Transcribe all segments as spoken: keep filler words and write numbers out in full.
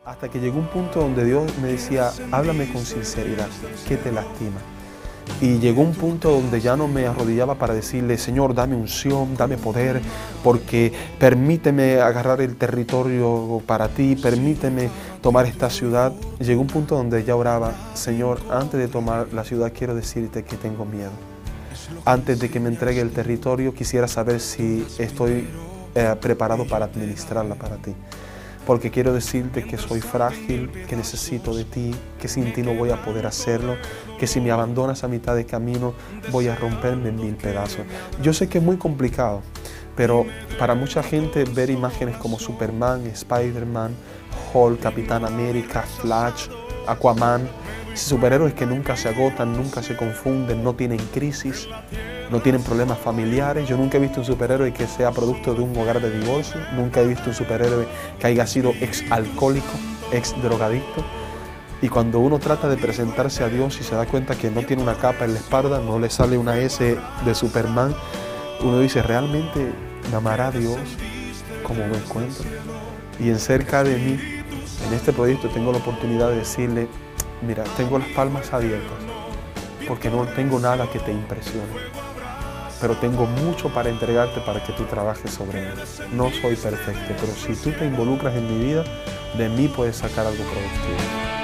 Hasta que llegó un punto donde Dios me decía, háblame con sinceridad, ¿qué te lastima? Y llegó un punto donde ya no me arrodillaba para decirle, Señor, dame unción, dame poder, porque permíteme agarrar el territorio para ti, permíteme tomar esta ciudad. Llegó un punto donde ya oraba, Señor, antes de tomar la ciudad quiero decirte que tengo miedo. Antes de que me entregue el territorio quisiera saber si estoy eh, preparado para administrarla para ti. Porque quiero decirte que soy frágil, que necesito de ti, que sin ti no voy a poder hacerlo, que si me abandonas a mitad de camino voy a romperme en mil pedazos. Yo sé que es muy complicado, pero para mucha gente ver imágenes como Superman, Spider-Man, Hulk, Capitán América, Flash, Aquaman, superhéroes que nunca se agotan, nunca se confunden, no tienen crisis, no tienen problemas familiares. Yo nunca he visto un superhéroe que sea producto de un hogar de divorcio, nunca he visto un superhéroe que haya sido ex alcohólico, ex drogadicto. Y cuando uno trata de presentarse a Dios y se da cuenta que no tiene una capa en la espalda, no le sale una S de Superman, uno dice, ¿realmente me amará Dios como me encuentro? Y en cerca de mí, en este proyecto, tengo la oportunidad de decirle, mira, tengo las palmas abiertas, porque no tengo nada que te impresione, pero tengo mucho para entregarte para que tú trabajes sobre mí. No soy perfecto, pero si tú te involucras en mi vida, de mí puedes sacar algo productivo.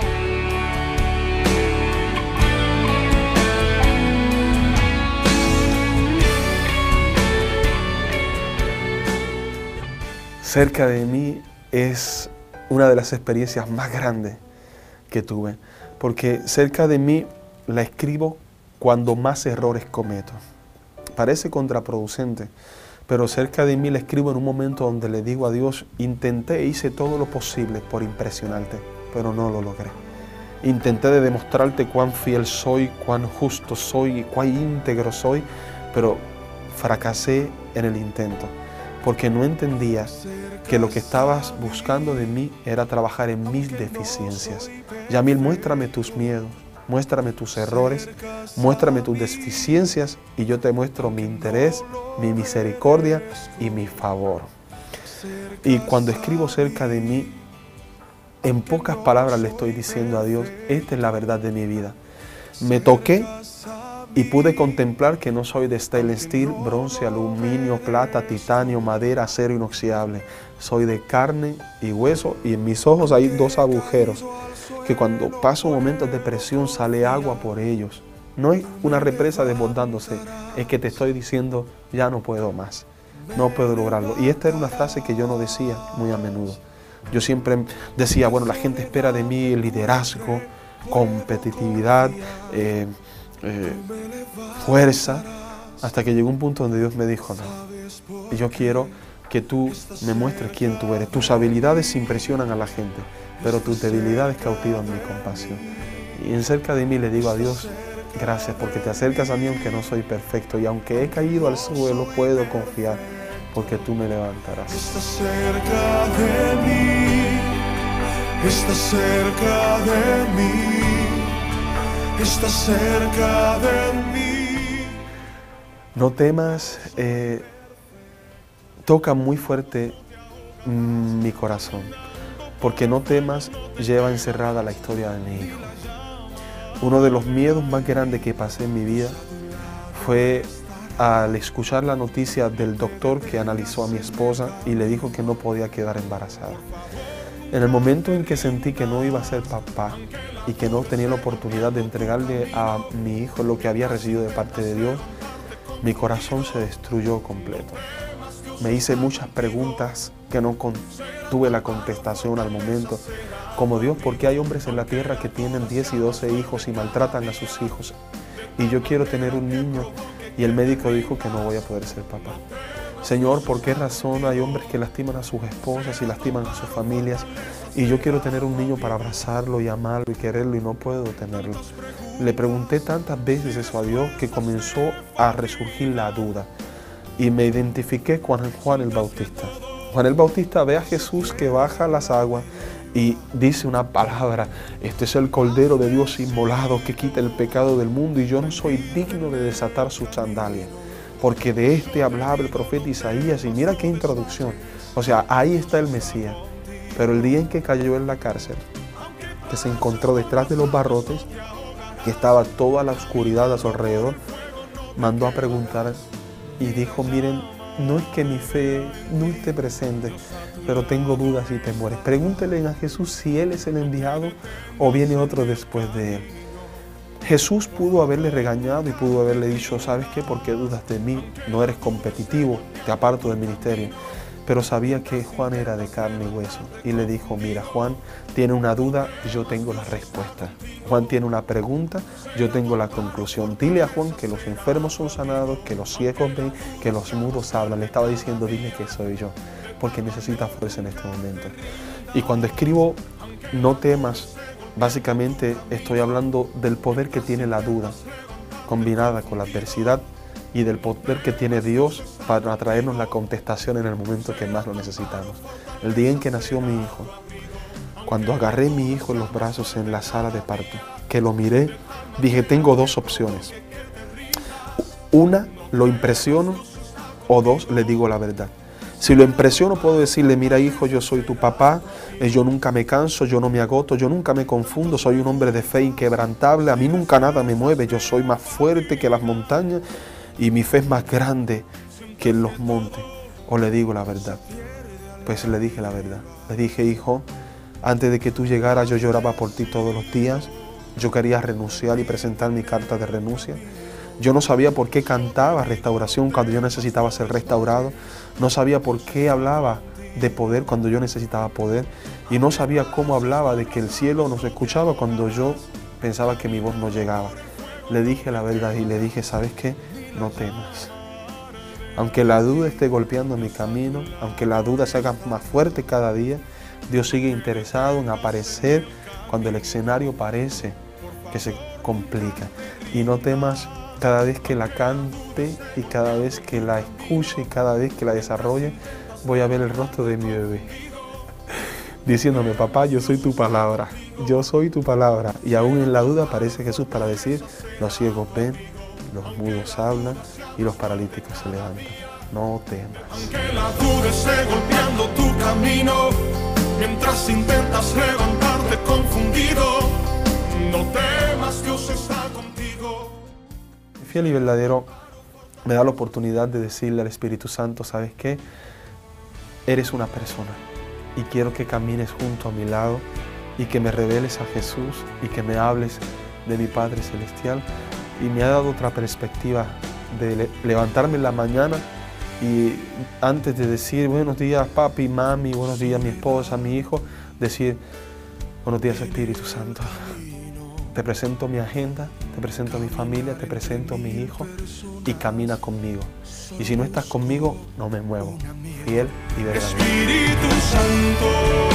Cerca de mí es una de las experiencias más grandes que tuve, porque cerca de mí la escribo cuando más errores cometo. Parece contraproducente, pero cerca de mí la escribo en un momento donde le digo a Dios, intenté, hice todo lo posible por impresionarte, pero no lo logré. Intenté de demostrarte cuán fiel soy, cuán justo soy y cuán íntegro soy, pero fracasé en el intento, porque no entendía que lo que estabas buscando de mí era trabajar en mis deficiencias. Yamil, muéstrame tus miedos, muéstrame tus errores, muéstrame tus deficiencias y yo te muestro mi interés, mi misericordia y mi favor. Y cuando escribo cerca de mí, en pocas palabras le estoy diciendo a Dios, esta es la verdad de mi vida. Me toqué y pude contemplar que no soy de stainless steel, bronce, aluminio, plata, titanio, madera, acero inoxidable. Soy de carne y hueso y en mis ojos hay dos agujeros que cuando paso momentos de presión sale agua por ellos. No es una represa desbordándose, es que te estoy diciendo ya no puedo más, no puedo lograrlo. Y esta era una frase que yo no decía muy a menudo. Yo siempre decía, bueno, la gente espera de mí liderazgo, competitividad, eh, eh, fuerza, hasta que llegó un punto donde Dios me dijo, no, yo quiero que tú me muestres quién tú eres. Tus habilidades impresionan a la gente, pero tus debilidades cautivan mi compasión. Y en cerca de mí le digo a Dios, gracias porque te acercas a mí aunque no soy perfecto y aunque he caído al suelo puedo confiar porque tú me levantarás. Está cerca de mí, está cerca de mí, está cerca de mí. No temas, eh, toca muy fuerte mmm, mi corazón, porque no temas lleva encerrada la historia de mi hijo. Uno de los miedos más grandes que pasé en mi vida fue al escuchar la noticia del doctor que analizó a mi esposa y le dijo que no podía quedar embarazada. En el momento en que sentí que no iba a ser papá y que no tenía la oportunidad de entregarle a mi hijo lo que había recibido de parte de Dios, mi corazón se destruyó completo. Me hice muchas preguntas que no tuve la contestación al momento. Como Dios, ¿por qué hay hombres en la tierra que tienen diez y doce hijos y maltratan a sus hijos? Y yo quiero tener un niño y el médico dijo que no voy a poder ser papá. Señor, ¿por qué razón hay hombres que lastiman a sus esposas y lastiman a sus familias? Y yo quiero tener un niño para abrazarlo y amarlo y quererlo y no puedo tenerlo. Le pregunté tantas veces eso a Dios que comenzó a resurgir la duda. Y me identifiqué con Juan el Bautista. Juan el Bautista ve a Jesús que baja las aguas y dice una palabra, este es el Cordero de Dios inmolado que quita el pecado del mundo y yo no soy digno de desatar su sandalia, porque de este hablaba el profeta Isaías y mira qué introducción. O sea, ahí está el Mesías. Pero el día en que cayó en la cárcel, que se encontró detrás de los barrotes, que estaba toda la oscuridad a su alrededor, mandó a preguntar y dijo, miren, no es que mi fe no esté presente, pero tengo dudas y temores. Pregúntenle a Jesús si Él es el enviado o viene otro después de Él. Jesús pudo haberle regañado y pudo haberle dicho, ¿sabes qué? ¿Por qué dudas de mí? No eres competitivo, te aparto del ministerio. Pero sabía que Juan era de carne y hueso. Y le dijo, mira, Juan tiene una duda, yo tengo la respuesta. Juan tiene una pregunta, yo tengo la conclusión. Dile a Juan que los enfermos son sanados, que los ciegos ven, que los mudos hablan. Le estaba diciendo, dile que soy yo, porque necesita fuerza en este momento. Y cuando escribo, no temas, básicamente estoy hablando del poder que tiene la duda, combinada con la adversidad, y del poder que tiene Dios para traernos la contestación en el momento que más lo necesitamos. El día en que nació mi hijo, cuando agarré a mi hijo en los brazos en la sala de parto, que lo miré, dije, tengo dos opciones. Una, lo impresiono, o dos, le digo la verdad. Si lo impresiono, puedo decirle, mira hijo, yo soy tu papá, yo nunca me canso, yo no me agoto, yo nunca me confundo, soy un hombre de fe inquebrantable, a mí nunca nada me mueve, yo soy más fuerte que las montañas, y mi fe es más grande que en los montes. O le digo la verdad. Pues le dije la verdad. Le dije, hijo, antes de que tú llegaras yo lloraba por ti todos los días. Yo quería renunciar y presentar mi carta de renuncia. Yo no sabía por qué cantaba restauración cuando yo necesitaba ser restaurado. No sabía por qué hablaba de poder cuando yo necesitaba poder. Y no sabía cómo hablaba de que el cielo nos escuchaba cuando yo pensaba que mi voz no llegaba. Le dije la verdad y le dije, ¿sabes qué? No temas. Aunque la duda esté golpeando mi camino, aunque la duda se haga más fuerte cada día, Dios sigue interesado en aparecer cuando el escenario parece que se complica. Y no temas, cada vez que la cante y cada vez que la escuche y cada vez que la desarrolle, voy a ver el rostro de mi bebé diciéndome, papá, yo soy tu palabra, yo soy tu palabra. Y aún en la duda aparece Jesús para decir, los ciegos ven, los mudos hablan y los paralíticos se levantan. No temas. Aunque la duda esté golpeando tu camino, mientras intentas levantarte confundido, no temas, Dios está contigo. Fiel y verdadero me da la oportunidad de decirle al Espíritu Santo, ¿sabes qué? Eres una persona y quiero que camines junto a mi lado y que me reveles a Jesús y que me hables de mi Padre Celestial. Y me ha dado otra perspectiva de levantarme en la mañana y antes de decir buenos días papi, mami, buenos días mi esposa, mi hijo, decir buenos días Espíritu Santo. Te presento mi agenda, te presento mi familia, te presento mi hijo y camina conmigo. Y si no estás conmigo, no me muevo. Fiel y verdadero. Espíritu Santo,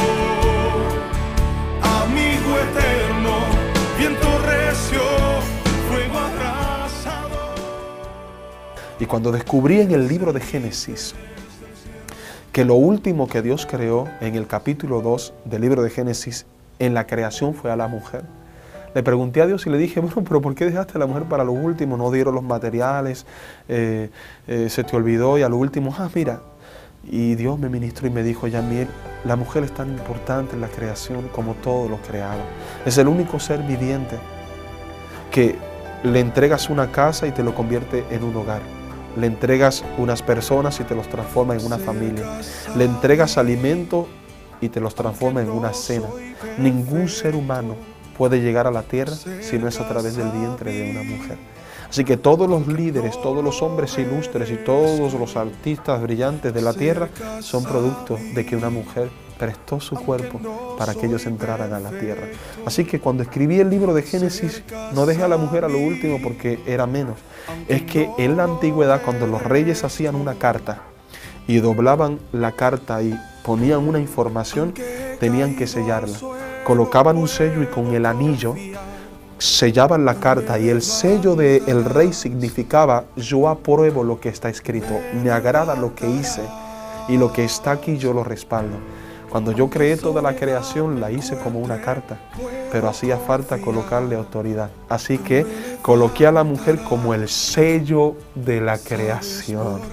amigo eterno, viento recio, fuego abrasador. Y cuando descubrí en el libro de Génesis que lo último que Dios creó en el capítulo dos del libro de Génesis, en la creación fue a la mujer, le pregunté a Dios y le dije, bueno, pero ¿por qué dejaste a la mujer para lo último? No dieron los materiales, eh, eh, se te olvidó y a lo último, ah, mira. Y Dios me ministró y me dijo, Yamiel, la mujer es tan importante en la creación como todo lo creado. Es el único ser viviente que le entregas una casa y te lo convierte en un hogar. Le entregas unas personas y te los transforma en una familia. Le entregas alimento y te los transforma en una cena. Ningún ser humano puede llegar a la tierra si no es a través del vientre de una mujer. Así que todos los líderes, todos los hombres ilustres y todos los artistas brillantes de la tierra son producto de que una mujer prestó su cuerpo para que ellos entraran a la tierra. Así que cuando escribí el libro de Génesis, no dejé a la mujer a lo último porque era menos. Es que en la antigüedad, cuando los reyes hacían una carta y doblaban la carta y ponían una información, tenían que sellarla. Colocaban un sello y con el anillo sellaban la carta y el sello del rey significaba yo apruebo lo que está escrito, me agrada lo que hice y lo que está aquí yo lo respaldo. Cuando yo creé toda la creación la hice como una carta, pero hacía falta colocarle autoridad. Así que coloqué a la mujer como el sello de la creación.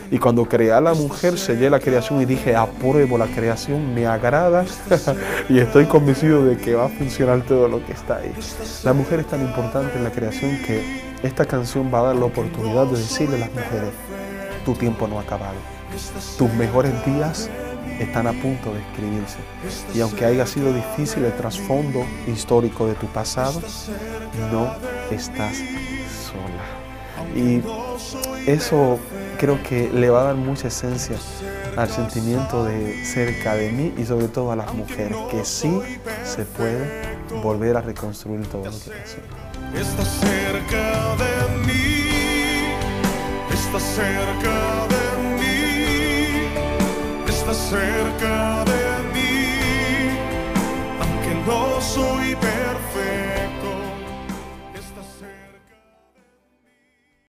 Y cuando creé a la mujer, sellé la creación y dije, apruebo la creación, me agrada y estoy convencido de que va a funcionar todo lo que está ahí. La mujer es tan importante en la creación que esta canción va a dar la oportunidad de decirle a las mujeres, tu tiempo no ha acabado. Tus mejores días están a punto de escribirse. Y aunque haya sido difícil el trasfondo histórico de tu pasado, no estás sola. Y eso creo que le va a dar mucha esencia al sentimiento de cerca de mí y sobre todo a las mujeres, que sí se puede volver a reconstruir todo lo que pasó. Está cerca de mí, está cerca de mí, está cerca de mí, aunque no soy perfecto.